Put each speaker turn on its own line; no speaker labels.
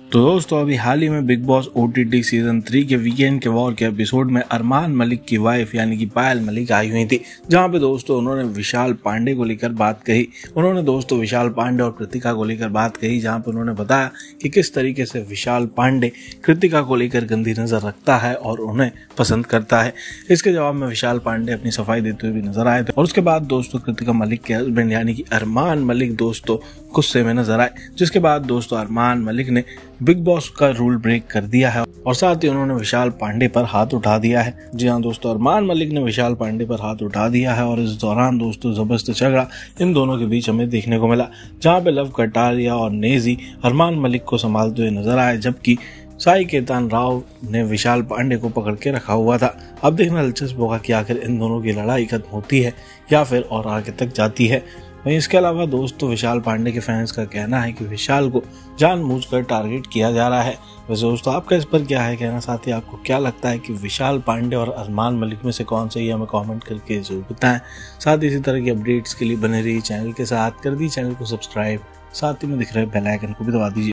तो दोस्तों अभी हाल ही में बिग बॉस OTT सीजन 3 के वीकेंड के वॉर के एपिसोड में अरमान मलिक की वाइफ यानी कि पायल मलिक आई हुई थी, जहां पे दोस्तों उन्होंने विशाल पांडे को लेकर बात कही। उन्होंने दोस्तों विशाल पांडे और कृतिका को लेकर बात कही, जहां पे उन्होंने बताया कि किस तरीके से विशाल पांडे कृतिका को लेकर गंदी नजर रखता है और उन्हें पसंद करता है। इसके जवाब में विशाल पांडे अपनी सफाई देते हुए भी नजर आए थे और उसके बाद दोस्तों कृतिका मलिक के हस्बैंड यानी कि अरमान मलिक दोस्तों गुस्से में नजर आए, जिसके बाद दोस्तों अरमान मलिक ने बिग बॉस का रूल ब्रेक कर दिया है और साथ ही उन्होंने विशाल पांडे पर हाथ उठा दिया है। जी हाँ दोस्तों, अरमान मलिक ने विशाल पांडे पर हाथ उठा दिया है और इस दौरान दोस्तों जबरदस्त झगड़ा इन दोनों के बीच हमें देखने को मिला, जहां पे लव कटारिया और नेजी अरमान मलिक को संभालते हुए नजर आए, जबकि साई केतन राव ने विशाल पांडे को पकड़ के रखा हुआ था। अब देखना दिलचस्प होगा कि आखिर इन दोनों की लड़ाई खत्म होती है या फिर और आगे तक जाती है। वहीं इसके अलावा दोस्तों विशाल पांडे के फैंस का कहना है कि विशाल को जानबूझकर टारगेट किया जा रहा है। वैसे दोस्तों आपका इस पर क्या है कहना, साथ ही आपको क्या लगता है कि विशाल पांडे और अरमान मलिक में से कौन सही है, हमें कमेंट करके जरूर बताएं। साथ ही इसी तरह की अपडेट्स के लिए बने रहिए चैनल के साथ, कर दी चैनल को सब्सक्राइब, साथ ही में दिख रहे बेल आइकन को भी दबा दीजिए।